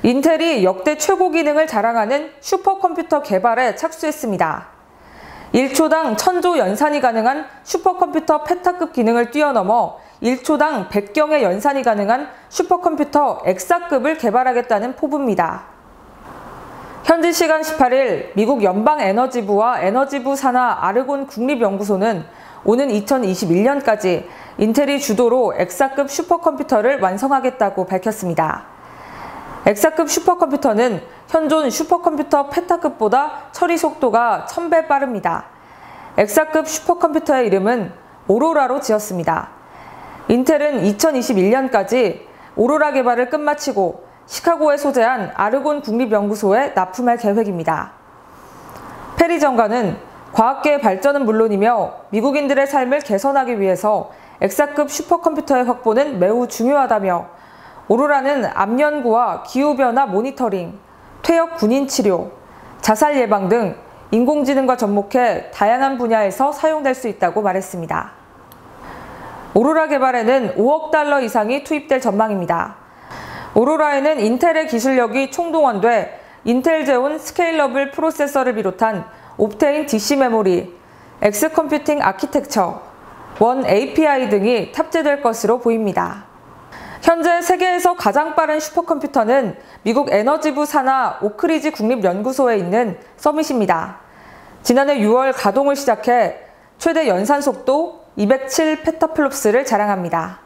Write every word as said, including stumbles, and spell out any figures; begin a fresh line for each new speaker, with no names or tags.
인텔이 역대 최고 기능을 자랑하는 슈퍼컴퓨터 개발에 착수했습니다. 일 초당 천조 연산이 가능한 슈퍼컴퓨터 페타급 기능을 뛰어넘어 일 초당 백 경의 연산이 가능한 슈퍼컴퓨터 엑사급을 개발하겠다는 포부입니다. 현지 시간 십팔 일 미국 연방에너지부와 에너지부 산하 아르곤 국립연구소는 오는 이천이십일 년까지 인텔이 주도로 엑사급 슈퍼컴퓨터를 완성하겠다고 밝혔습니다. 엑사급 슈퍼컴퓨터는 현존 슈퍼컴퓨터 페타급보다 처리 속도가 천 배 빠릅니다. 엑사급 슈퍼컴퓨터의 이름은 오로라로 지었습니다. 인텔은 이천이십일 년까지 오로라 개발을 끝마치고 시카고에 소재한 아르곤 국립연구소에 납품할 계획입니다. 페리 장관은 과학계의 발전은 물론이며 미국인들의 삶을 개선하기 위해서 엑사급 슈퍼컴퓨터의 확보는 매우 중요하다며 오로라는 암 연구와 기후변화 모니터링, 퇴역 군인 치료, 자살 예방 등 인공지능과 접목해 다양한 분야에서 사용될 수 있다고 말했습니다. 오로라 개발에는 오억 달러 이상이 투입될 전망입니다. 오로라에는 인텔의 기술력이 총동원돼 인텔 제온 스케일러블 프로세서를 비롯한 옵테인 디씨 메모리, 엑스 컴퓨팅 아키텍처, 원 에이피아이 등이 탑재될 것으로 보입니다. 현재 세계에서 가장 빠른 슈퍼컴퓨터는 미국 에너지부 산하 오크리지 국립연구소에 있는 서밋입니다. 지난해 유월 가동을 시작해 최대 연산 속도 이백칠 페타플롭스를 자랑합니다.